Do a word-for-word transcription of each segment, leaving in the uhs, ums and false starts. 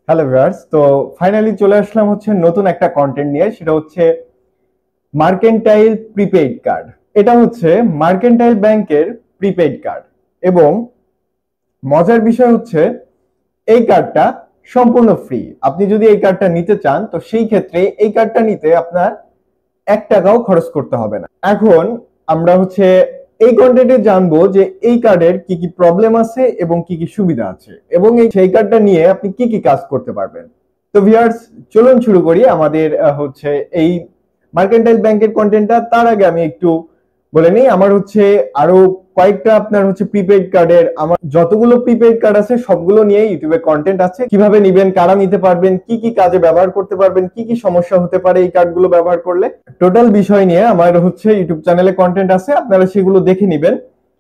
Hello viewers, তো finally চলে আসলাম হচ্ছে নতুন একটা কন্টেন্ট নিয়ে। সেটা হচ্ছে মার্কেন্টাইল প্রিপেইড কার্ড। এটা হচ্ছে মার্কেন্টাইল ব্যাংকের প্রিপেইড কার্ড এবং মজার বিষয় হচ্ছে এই কার্ডটা সম্পূর্ণ ফ্রি। আপনি যদি এই কার্ডটা নিতে চান তো সেই ক্ষেত্রে এই কার্ডটা নিতে আপনার এক টাকাও খরচ করতে হবে না। এখন আমরা হচ্ছে এই কন্টেন্টে জানবো যে এই কার্ডের কি কি প্রবলেম আছে এবং কি কি সুবিধা আছে এবং এই সেই কার্ডটা নিয়ে আপনি কি কি কাজ করতে পারবেন। তো ভিউয়ার্স, চলুন শুরু করি আমাদের হচ্ছে এই মার্কেন্টাইল ব্যাংকের কন্টেন্টটা। তার আগে আমি একটু বলে নেই, আমার হচ্ছে আরো কয়েকটা আপনার হচ্ছে প্রিপেইড কার্ডের, আমার যতগুলো প্রিপেইড কার্ড আছে সবগুলো নিয়ে ইউটিউবে কন্টেন্ট আছে। কিভাবে নিবেন, কারা নিতে পারবেন, কি কি কাজে ব্যবহার করতে পারবেন, কি কি সমস্যা হতে পারে এই কার্ডগুলো ব্যবহার করলে, টোটাল বিষয় নিয়ে আমার হচ্ছে ইউটিউব চ্যানেলে কন্টেন্ট আছে, আপনারা সেগুলো দেখে নিবেন।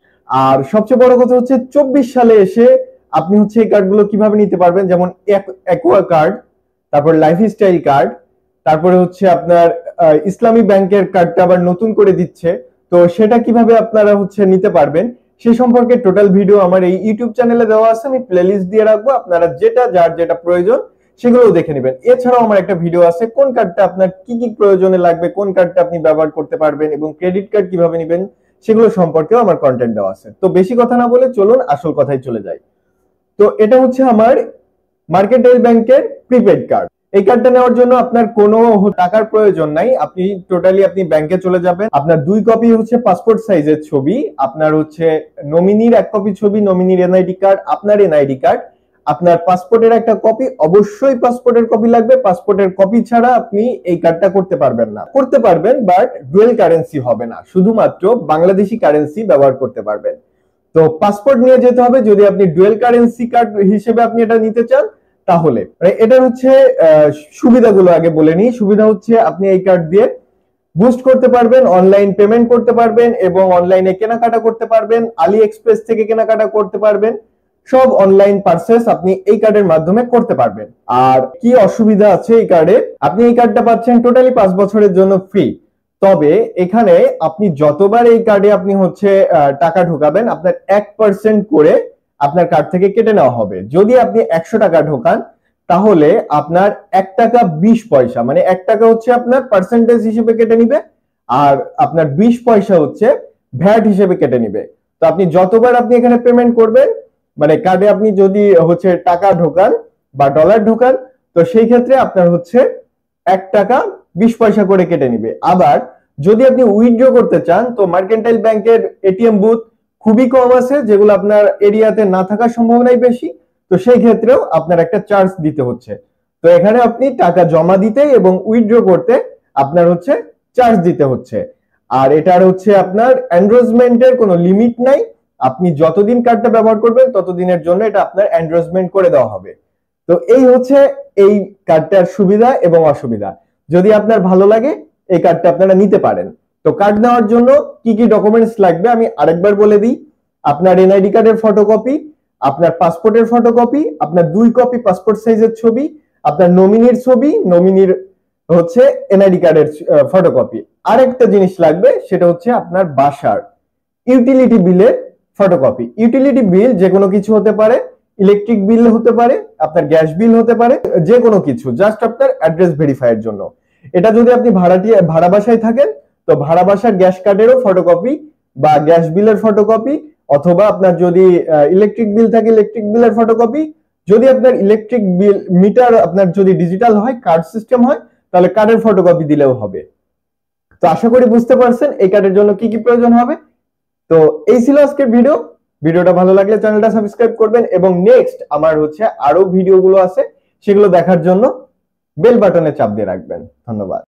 আর সবচেয়ে বড় কথা হচ্ছে চব্বিশ সালে এসে আপনি হচ্ছে এই কার্ডগুলো কিভাবে নিতে পারবেন, যেমন অ্যাকোয়া কার্ড, তারপর লাইফস্টাইল কার্ড, তারপরে হচ্ছে আপনার ইসলামী ব্যাংকের কার্ডটা আবার নতুন করে দিচ্ছে, তো সেটা কিভাবে আপনারা হচ্ছে নিতে পারবেন সে সম্পর্কে টোটাল ভিডিও আমার এই ইউটিউব চ্যানেলে দেওয়া আছে। আমি প্লেলিস্ট দিয়ে রাখবো, আপনারা যেটা যার যেটা প্রয়োজন সেগুলো দেখে নেবেন। এছাড়াও আমার একটা ভিডিও আছে কোন কার্ডটা আপনার কি কি প্রয়োজনে লাগবে, কোন কার্ডটা আপনি ব্যবহার করতে পারবেন এবং ক্রেডিট কার্ড কিভাবে নেবেন সেগুলো সম্পর্কেও আমার কন্টেন্ট দেওয়া আছে। তো বেশি কথা না বলে চলুন আসল কথায় চলে যাই। তো এটা হচ্ছে আমার মার্কেন্টাইল ব্যাংকের প্রিপেড কার্ড। এই কার্ডটা নেওয়ার জন্য আপনার কোনো টাকার প্রয়োজন নাই। আপনি টোটালি আপনি ব্যাংকে চলে যাবেন, আপনার দুই কপি হচ্ছে পাসপোর্ট সাইজের ছবি, আপনার হচ্ছে নমিনির এক কপি ছবি, নমিনির এনআইডি কার্ড, আপনার এনআইডি কার্ড, আপনার পাসপোর্টের একটা কপি, অবশ্যই পাসপোর্টের কপি লাগবে। পাসপোর্টের কপি ছাড়া আপনি এই কার্ডটা করতে পারবেন না। করতে পারবেন বাট ডুয়েল কারেন্সি হবে না, শুধুমাত্র বাংলাদেশি কারেন্সি ব্যবহার করতে পারবেন। তো পাসপোর্ট নিয়ে যেতে হবে যদি আপনি ডুয়েল কারেন্সি কার্ড হিসেবে আপনি এটা নিতে চান তাহলে। এটা হচ্ছে সুবিধাগুলো আগে বলে নিই। সুবিধা হচ্ছে আপনি এই কার্ড দিয়ে বুস্ট করতে পারবেন, অনলাইন পেমেন্ট করতে পারবেন এবং অনলাইনে কেনাকাটা করতে পারবেন, আলি এক্সপ্রেস থেকে কেনাকাটা করতে পারবেন, সব অনলাইন পারচেজ আপনি এই কার্ডের মাধ্যমে করতে পারবেন। আর কি অসুবিধা আছে এই কার্ডে, আপনি এই কার্ডটা পাচ্ছেন টোটালি পাঁচ বছরের জন্য ফ্রি। তবে এখানে আপনি যতবার এই কার্ডে আপনি হচ্ছে টাকা ঢোকাবেন আপনার এক পার্সেন্ট করে আপনার কার্ড থেকে কেটে নেওয়া হবে। যদি আপনি একশো টাকা ঢোকান তাহলে আপনার এক টাকা বিশ পয়সা, মানে এক টাকা হচ্ছে আপনার পার্সেন্টেজ হিসেবে কেটে নিবে আর আপনার বিশ পয়সা হচ্ছে ভ্যাট হিসেবে কেটে নিবে। তো আপনি যতবার আপনি এখানে পেমেন্ট করবেন, মানে কার্ডে আপনি যদি হচ্ছে টাকা ঢোকান বা ডলার ঢোকান, তো সেই ক্ষেত্রে আপনার হচ্ছে এক টাকা বিশ পয়সা করে কেটে নিবে। আবার যদি আপনি উইথড্র করতে চান তো মার্কেন্টাইল ব্যাংকের এটিএম বুথ খুবই কম আছে, যেগুলো আপনার এরিয়াতে না থাকার সম্ভাবনাই বেশি, তো সেই ক্ষেত্রেও আপনার একটা চার্জ দিতে হচ্ছে। তো এখানে আপনি টাকা জমা দিতে এবং উইথড্র করতে আপনার হচ্ছে চার্জ দিতে হচ্ছে। আর এটার হচ্ছে আপনার এনরোলমেন্টের কোনো লিমিট নাই, আপনি যতদিন কার্ডটা ব্যবহার করবেন ততদিনের জন্য এটা আপনার এনরোলমেন্ট করে দেওয়া হবে। তো এই হচ্ছে এই কার্ডটার সুবিধা এবং অসুবিধা। যদি আপনার ভালো লাগে এই কার্ডটা আপনারা নিতে পারেন। তো কার্ড নেওয়ার জন্য কি কি ডকুমেন্টস লাগবে আমি আরেকবার বলে দিই। আপনার এনআইডি কার্ডের ফটোকপি, আপনার পাসপোর্টের ফটোকপি, আপনার দুই কপি পাসপোর্ট সাইজের ছবি, আপনার নমিনির ছবি, নমিনির হচ্ছে এনআইডি কার্ডের ফটোকপি। আরেকটা জিনিস লাগবে সেটা হচ্ছে আপনার বাসার ইউটিলিটি বিলের ফটোকপি। ইউটিলিটি বিল যে কোনো কিছু হতে পারে, ইলেকট্রিক বিল হতে পারে, আপনার গ্যাস বিল হতে পারে, যে কোনো কিছু, জাস্ট আপনার অ্যাড্রেস ভেরিফাইয়ের জন্য। এটা যদি আপনি ভাড়াটিয়া ভাড়া বাসায় থাকেন তো ভাড়া বাসার গ্যাস কার্ডেরও ফটোকপি বা গ্যাস বিলের ফটোকপি, অথবা আপনার যদি ইলেকট্রিক বিল থাকে ইলেকট্রিক বিলের ফটোকপি। যদি আপনার ইলেকট্রিক বিল মিটার আপনার যদি ডিজিটাল হয়, কার্ড সিস্টেম হয়, তাহলে কার্ডের ফটোকপি দিলেও হবে। তো আশা করি বুঝতে পারছেন এই কার্ডের জন্য কি কি প্রয়োজন হবে। তো এই ছিল আজকের ভিডিও। ভিডিওটা ভালো লাগলে চ্যানেলটা সাবস্ক্রাইব করবেন এবং নেক্সট আমার হচ্ছে আরো ভিডিওগুলো আছে সেগুলো দেখার জন্য বেল বাটনে চাপ দিয়ে রাখবেন। ধন্যবাদ।